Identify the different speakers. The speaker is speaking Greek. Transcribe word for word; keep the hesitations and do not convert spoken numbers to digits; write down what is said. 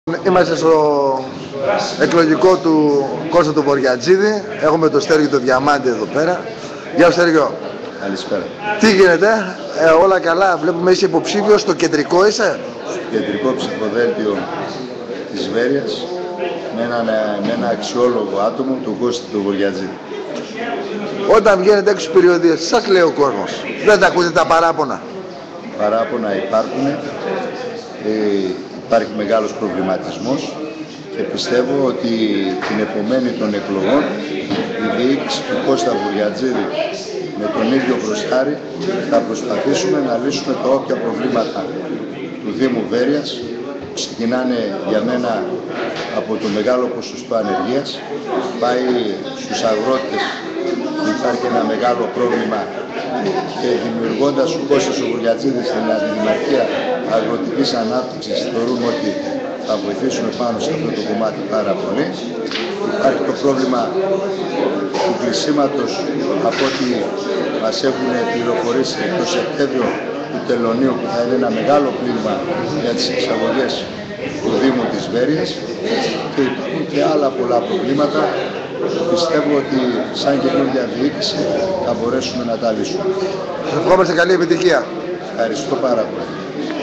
Speaker 1: Είμαστε στο εκλογικό του Κώστα του Βοριατζίδη. Έχουμε το Στέργιο το Διαμάντη εδώ πέρα. Γεια σου Στέργιο.
Speaker 2: Καλησπέρα.
Speaker 1: Τι γίνεται, ε, όλα καλά, βλέπουμε είσαι υποψήφιος στο κεντρικό είσαι.
Speaker 2: Κεντρικό ψηφοδέλτιο της Βέρειας με ένα, με ένα αξιόλογο άτομο, τον Κώστα του Βοριατζίδη.
Speaker 1: Όταν βγαίνετε έξω στις περιοδίες, σας λέει ο κόσμος, δεν τα ακούτε τα παράπονα?
Speaker 2: Παράπονα υπάρχουν, ε, υπάρχει μεγάλος προβληματισμός και πιστεύω ότι την επομένη των εκλογών η διοίκηση του Κώστα Βοριατζίδη με τον ίδιο Μπροστάρη θα προσπαθήσουμε να λύσουμε τα όποια προβλήματα του Δήμου Βέρειας. Ξεκινάνε για μένα από το μεγάλο ποσοστό ανεργίας, πάει στους αγρότες που υπάρχει ένα μεγάλο πρόβλημα και δημιουργώντας ο Κώστας ο Βοριατζίδης στην Αντιδημαρχία Αγροτικής Ανάπτυξης θεωρούμε ότι θα βοηθήσουμε πάνω σε αυτό το κομμάτι πάρα πολύ. Υπάρχει το πρόβλημα του κλεισίματος από ό,τι μας έχουν πληροφορήσει το Σεπτέμβριο του Τελωνίου που θα είναι ένα μεγάλο πλήγμα για τις εξαγωγές του Δήμου της Βέρειας και υπάρχουν και άλλα πολλά προβλήματα. Πιστεύω ότι σαν καινούργια διοίκηση θα μπορέσουμε να τα λύσουμε.
Speaker 1: Ευχόμαστε καλή επιτυχία.
Speaker 2: Ευχαριστώ πάρα πολύ.